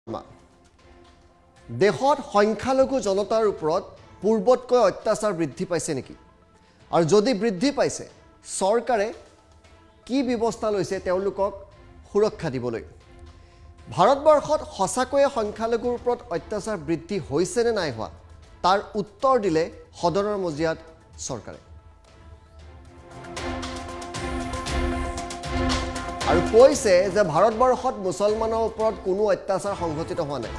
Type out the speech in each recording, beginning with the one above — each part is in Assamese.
দেশত সংখ্যালঘু জনতাৰ ওপৰত পূৰ্বতকৈ অত্যাচাৰ বৃদ্ধি পাইছে নেকি আৰু যদি বৃদ্ধি পাইছে চৰকাৰে কি ব্যৱস্থা লৈছে তেওঁলোকক সুৰক্ষা দিবলৈ ভাৰতবৰ্ষত সঁচাকৈয়ে সংখ্যালঘুৰ ওপৰত অত্যাচাৰ বৃদ্ধি হৈছে নে নাই হোৱা তাৰ উত্তৰ দিলে সদনৰ মজিয়াত চৰকাৰে আৰু কৈছে যে ভাৰতবৰ্ষত মুছলমানৰ ওপৰত কোনো অত্যাচাৰ সংঘটিত হোৱা নাই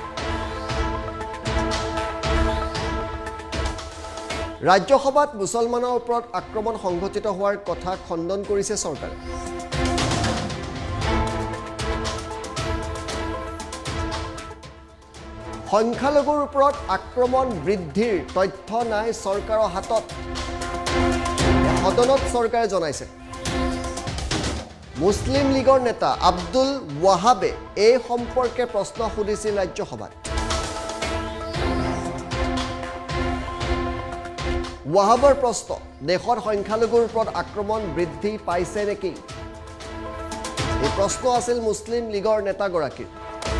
ৰাজ্যসভাত মুছলমানৰ ওপৰত আক্ৰমণ সংঘটিত হোৱাৰ কথা খণ্ডন কৰিছে চৰকাৰে সংখ্যালঘুৰ ওপৰত আক্ৰমণ বৃদ্ধিৰ তথ্য নাই চৰকাৰৰ হাতত সদনত চৰকাৰে জনাইছে মুছলিম লীগৰ নেতা আব্দুল ৱাহাবে এই সম্পৰ্কে প্ৰশ্ন সুধিছিল ৰাজ্যসভাত ৱাহাবৰ প্ৰশ্ন দেশত সংখ্যালঘুৰ ওপৰত আক্ৰমণ বৃদ্ধি পাইছে নেকি এই প্ৰশ্ন আছিল মুছলিম লীগৰ নেতাগৰাকীৰ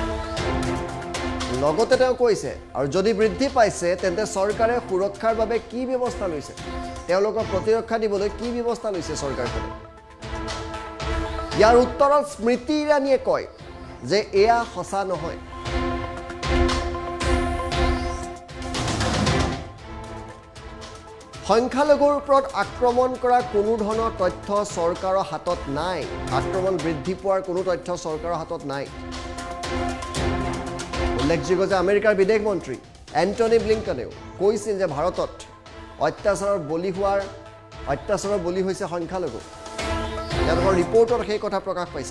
লগতে তেওঁ কৈছে আৰু যদি বৃদ্ধি পাইছে তেন্তে চৰকাৰে সুৰক্ষাৰ বাবে কি ব্যৱস্থা লৈছে তেওঁলোকক প্ৰতিৰক্ষা দিবলৈ কি ব্যৱস্থা লৈছে চৰকাৰখনে ইয়াৰ উত্তৰত স্মৃতি ইৰাণীয়ে কয় যে এয়া সঁচা নহয় সংখ্যালঘুৰ ওপৰত আক্ৰমণ কৰা কোনো ধৰণৰ তথ্য চৰকাৰৰ হাতত নাই আক্ৰমণ বৃদ্ধি পোৱাৰ কোনো তথ্য চৰকাৰৰ হাতত নাই উল্লেখযোগ্য যে আমেৰিকাৰ বিদেশ মন্ত্ৰী এণ্টনি ব্লিংকনেও কৈছিল যে ভাৰতত অত্যাচাৰৰ বলি হৈছে সংখ্যালঘু তেওঁলোকৰ ৰিপৰ্টত সেই কথা প্ৰকাশ পাইছে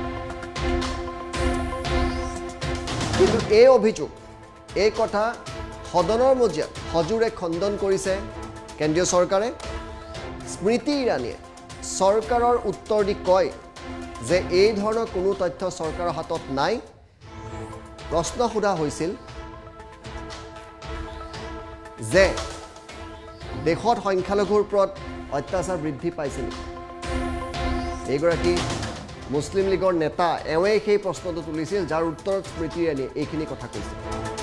কিন্তু এই অভিযোগ এই কথা সদনৰ মজিয়াত সজোৰে খণ্ডন কৰিছে কেন্দ্ৰীয় চৰকাৰে স্মৃতি ইৰাণীয়ে চৰকাৰৰ উত্তৰ দি কয় যে এই ধৰণৰ কোনো তথ্য চৰকাৰৰ হাতত নাই প্ৰশ্ন সোধা হৈছিল যে দেশত সংখ্যালঘুৰ ওপৰত অত্যাচাৰ বৃদ্ধি পাইছে নেকি এইগৰাকী মুছলিম লীগৰ নেতা এওঁৱে সেই প্ৰশ্নটো তুলিছিল যাৰ উত্তৰত স্মৃতি ইৰাণীয়ে এইখিনি কথা কৈছিল